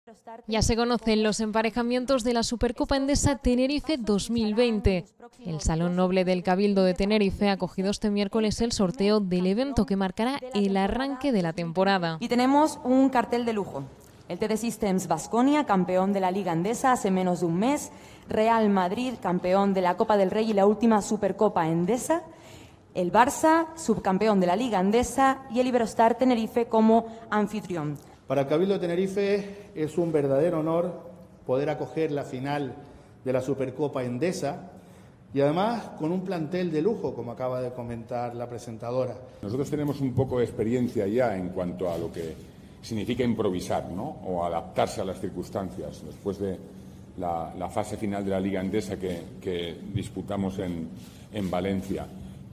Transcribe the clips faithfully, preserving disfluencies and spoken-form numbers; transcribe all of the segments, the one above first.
Ya se conocen los emparejamientos de la Supercopa Endesa Tenerife dos mil veinte. El Salón Noble del Cabildo de Tenerife ha acogido este miércoles el sorteo del evento que marcará el arranque de la temporada. Y tenemos un cartel de lujo. El T D Systems Baskonia, campeón de la Liga Endesa hace menos de un mes. Real Madrid, campeón de la Copa del Rey y la última Supercopa Endesa. El Barça, subcampeón de la Liga Endesa. Y el Iberostar Tenerife como anfitrión. Para el Cabildo de Tenerife es un verdadero honor poder acoger la final de la Supercopa Endesa y además con un plantel de lujo, como acaba de comentar la presentadora. Nosotros tenemos un poco de experiencia ya en cuanto a lo que significa improvisar, ¿no? O adaptarse a las circunstancias después de la, la fase final de la Liga Endesa que, que disputamos en, en Valencia.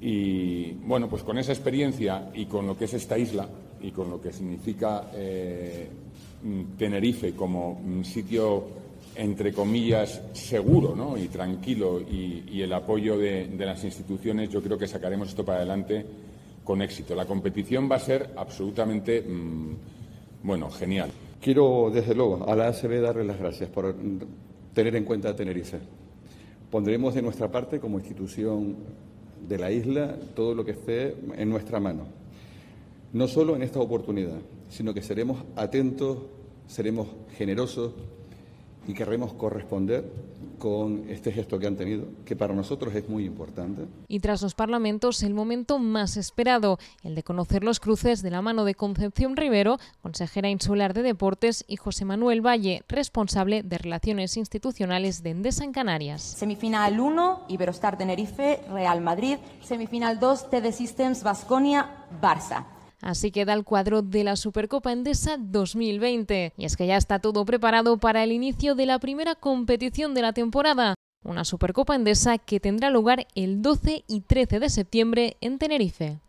Y bueno, pues con esa experiencia y con lo que es esta isla y con lo que significa eh, Tenerife como un sitio, entre comillas, seguro, ¿no? Y tranquilo y, y el apoyo de, de las instituciones, yo creo que sacaremos esto para adelante con éxito. La competición va a ser absolutamente, mmm, bueno, genial. Quiero, desde luego, a la A C B darle las gracias por tener en cuenta a Tenerife. Pondremos de nuestra parte, como institución de la isla, todo lo que esté en nuestra mano. No solo en esta oportunidad, sino que seremos atentos, seremos generosos y querremos corresponder con este gesto que han tenido, que para nosotros es muy importante. Y tras los parlamentos, el momento más esperado, el de conocer los cruces de la mano de Concepción Rivero, consejera insular de Deportes, y José Manuel Valle, responsable de Relaciones Institucionales de Endesa en Canarias. Semifinal uno, Iberostar Tenerife, Real Madrid. Semifinal dos, T D Systems Baskonia, Barça. Así queda el cuadro de la Supercopa Endesa dos mil veinte. Y es que ya está todo preparado para el inicio de la primera competición de la temporada. Una Supercopa Endesa que tendrá lugar el doce y trece de septiembre en Tenerife.